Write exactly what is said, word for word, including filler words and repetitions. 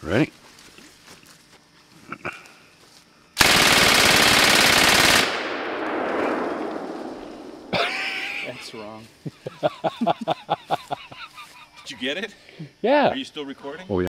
Ready? That's wrong. Did you get it? Yeah. Are you still recording? Oh, yeah.